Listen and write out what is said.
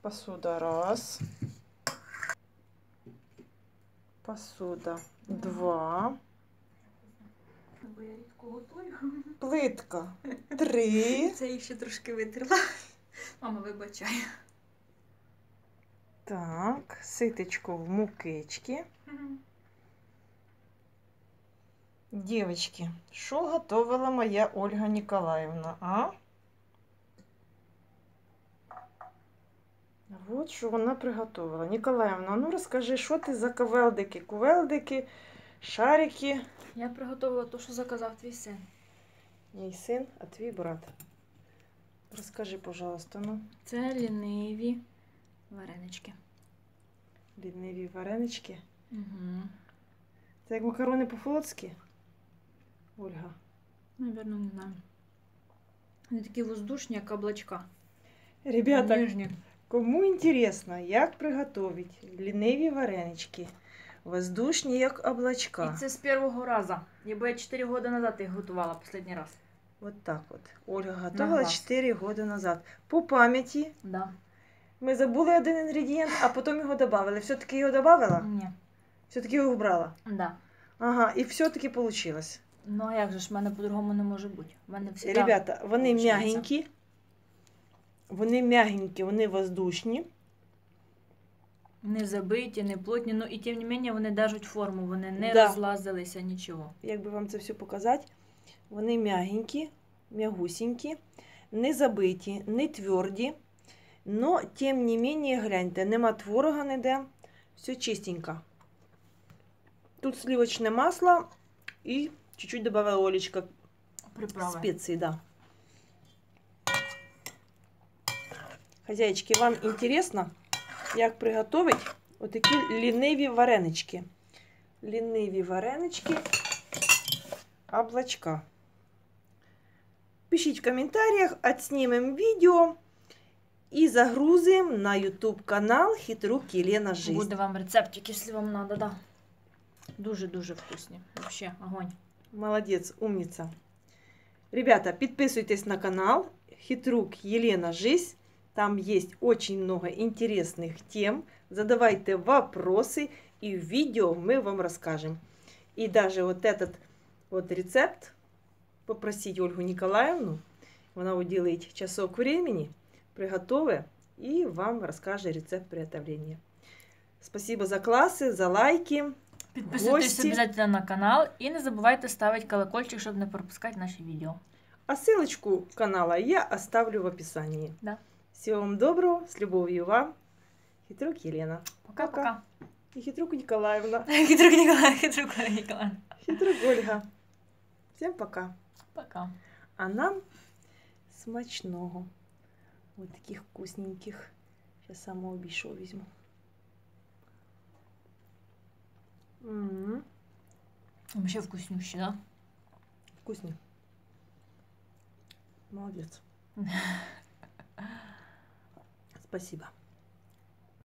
Посуда раз. Посуда два. Плитка три. Це я ще трошки витерла. Мама, вибачай. Так, ситечко в мукички. Девочки, що готовила моя Ольга Ніколаївна, а? Вот що вона приготувала. Ніколаївна, ну розкажи, що ти за ковелдики? Кувелдики, шарики. Я приготувала те, що заказав твій син. Мій син, а твій брат. Розкажи, пожалуйста, ну. Це ліниві варенички. Ліниві варенички. Угу. Це як макарони по-флотськи? Ольга. Наверно, не знаю. Вони такі воздушні, як облачка. Ребята, Ніжні. кому інтересно, як приготувати ліниві варенички, воздушні, як облачка. І це з першого разу. Я 4 роки назад їх готувала останній раз. Вот так вот. Ольга готовила глаз. 4 года назад. По пам'яті Да. ми забули один інгредієнт, а потім його додали. Все-таки його додала? Ні. Все-таки його вбрала? Да. Ага, і все-таки вийшло. Ну а як же ж, в мене по-другому не може бути. В мене всі Ребята, вони получається. м'ягенькі, вони воздушні. Не забиті, не плотні, ну і тим не менше вони держать форму, вони не Да. розлазилися, нічого. Як би вам це все показати? Вони м'ягенькі, м'ягусінькі, не забиті, не тверді. Но, тим не менее, гляньте, нема творога ніде, все чистенько. Тут сливочне масло і чуть-чуть добавила Олечка Приправи. спеції, да. Хозяйочки, вам інтересно, як приготувати отакі ліниві варенички? Ліниві варенички, облачка. Пишіть в коментарях, отснімемо відео і загрузимо на YouTube канал Хитрук Єлена Жизнь. Буде вам рецептик, якщо вам треба, да. Дуже-дуже вкусні. Вообще, огонь. Молодец, умница. Ребята, подписывайтесь на канал Хитрук Єлена Жизнь. Там есть очень много интересных тем. Задавайте вопросы, и в видео мы вам расскажем. И даже вот этот вот рецепт попросить Ольгу Николаевну, она уделит часок времени, приготовит и вам расскажет рецепт приготовления. Спасибо за классы, за лайки. Підписуйтесь Гості. обов'язково на канал і не забувайте ставити колокольчик, щоб не пропускати наші відео. А ссылочку канала я оставлю в описании. Да. Всего вам доброго, с любовью вам, Хитрук Елена. Пока-пока. И Хитрук Николаевна. Хитрук Ніколай, Хитрук Ніколай. Хитрук Ольга. Всем пока. Пока. А нам смачного. Вот таких вкусненьких. Сейчас самого більшого візьму. Вообще вкуснющий, да? Вкусный. Молодец. Спасибо.